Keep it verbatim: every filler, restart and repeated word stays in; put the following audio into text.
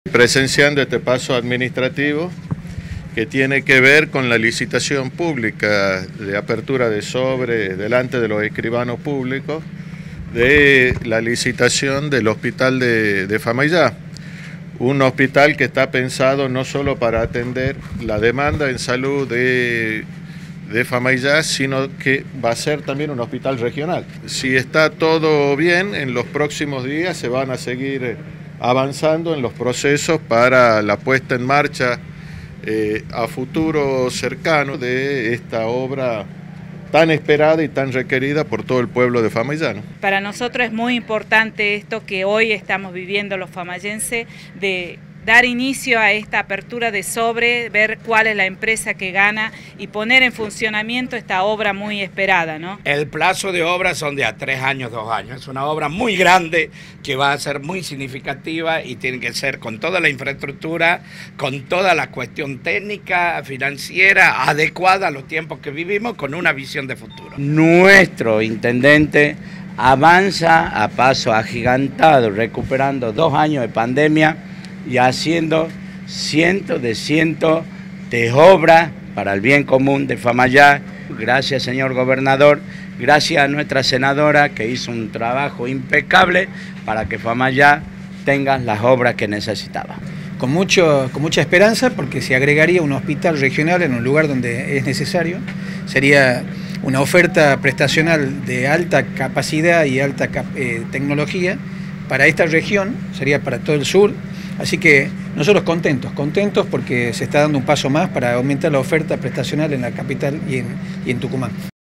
Presenciando este paso administrativo que tiene que ver con la licitación pública de apertura de sobre delante de los escribanos públicos de la licitación del hospital de, de Famaillá. Un hospital que está pensado no solo para atender la demanda en salud de, de Famaillá, sino que va a ser también un hospital regional. Si está todo bien, en los próximos días se van a seguir avanzando en los procesos para la puesta en marcha eh, a futuro cercano de esta obra tan esperada y tan requerida por todo el pueblo de Famaillá, ¿no? Para nosotros es muy importante esto que hoy estamos viviendo los famayenses, de dar inicio a esta apertura de sobre, ver cuál es la empresa que gana y poner en funcionamiento esta obra muy esperada, ¿no? El plazo de obra son de a tres años, dos años. Es una obra muy grande que va a ser muy significativa y tiene que ser con toda la infraestructura, con toda la cuestión técnica, financiera, adecuada a los tiempos que vivimos, con una visión de futuro. Nuestro intendente avanza a paso agigantado, recuperando dos años de pandemia y haciendo cientos de cientos de obras para el bien común de Famaillá. Gracias, señor gobernador, gracias a nuestra senadora que hizo un trabajo impecable para que Famaillá tenga las obras que necesitaba. Con, mucho, con mucha esperanza, porque se agregaría un hospital regional en un lugar donde es necesario. Sería una oferta prestacional de alta capacidad y alta eh, tecnología para esta región, sería para todo el sur. Así que nosotros contentos, contentos porque se está dando un paso más para aumentar la oferta prestacional en la capital y en, y en Tucumán.